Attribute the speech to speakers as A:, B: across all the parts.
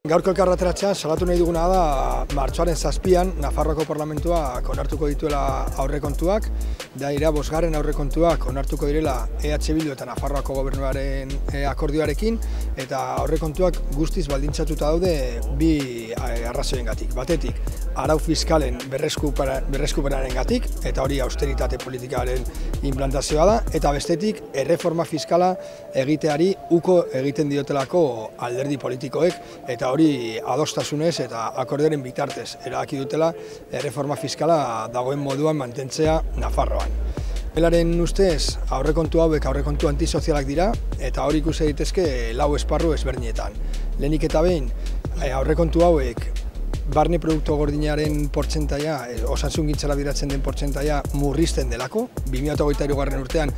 A: Gaurko elkarretaratzea salatu nahi duguna da martxoaren 7an Nafarroako Parlamentuak onartuko dituela aurrekontuak, da dira 5. aurrekontuak onartuko direla EH Bildu eta Nafarroako Gobernuaren akordioarekin, eta aurrekontuak guztiz baldintzatuta daude bi arrazoiengatik. Batetik, arau fiskalen berreskupenarengatik, eta hori austeritate politikaren inplantazioa da, eta bestetik, erreforma fiskala egiteari uko egiten diotelako alderdi politikoek, eta hori adostasunez eta akordioaren bitartez erabaki dutela erreforma fiskala dagoen moduan mantentzea Nafarroan. Belaren ustez aurrekontu hauek aurrekontu antisozialak dira, eta hori ikusi daitezke 4 esparru ezberdinetan. Lehenik eta behin aurrekontu hauek barne produktu gordinaren portzentaia, osasungintzara bideratzen den portzentaia murrizten delako. 2023. urtean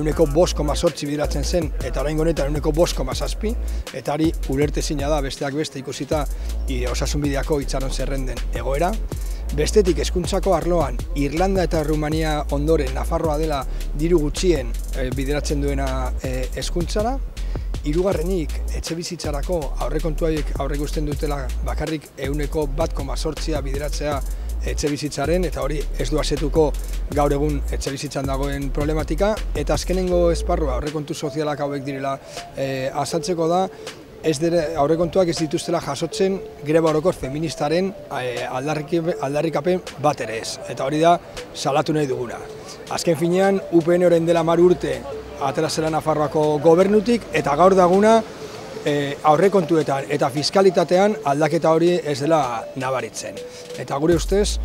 A: 5,8 bideratzen zen, eta oraingo honetan 5,7, eta hori ulertezina da besteak beste ikusita osasunbideako itxaron zerrenden egoera. Bestetik hezkuntzako arloan Irlanda eta Rumania ondoren Nafarroa dela diru gutxien bideratzen duena hezkuntzara. Hirugarrenik, etxebizitzarako aurrekontuak aurreikusten dutela bakarrik 1,8 bideratzea etxebizitzaren, eta hori ez du asetuko gaur egun etxebizitzan dagoen problematika. Eta azkenengo esparrua aurrekontu sozialak hauek direla azaltzeko da, aurrekontuak ez dituztela jasotzen greba orokor feministaren aldarrikapen bat ere ez, eta hori da salatu nahi duguna. Azken finean, UPN orain dela 10 urte atera zela Nafarroako gobernutik, eta gaur daguna aurrekontuetan eta fiskalitatean aldaketa hori ez dela nabaritzen. Eta gure ustez,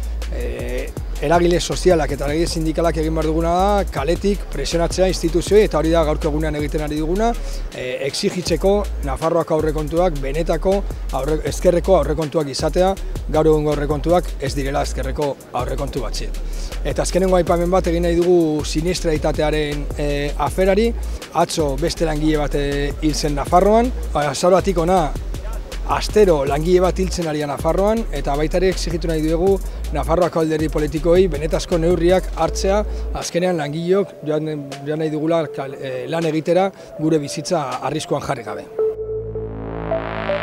A: eragile sozialak eta eragile sindikalak egin behar duguna da kaletik presionatzea instituzioei, eta hori da gaurko egunean egiten ari duguna, exigitzeko Nafarroako aurrekontuak benetako ezkerreko aurrekontuak izatea, gaur egungo aurrekontuak ez direla ezkerreko aurrekontu batzi. Eta azkenengo aipamen bat egin nahi dugu siniestralitatearen aferari. Atzo beste langile bat hil zen Nafarroan, azaroatik hona astero langile bat hiltzen ari Nafarroan, eta baita ere exigitu nahi dugu Nafarroako alderdi politikoei benetazko neurriak hartzea, azkenean langileok joan nahi dugula lan egitera gure bizitza arriskuan jarri gabe.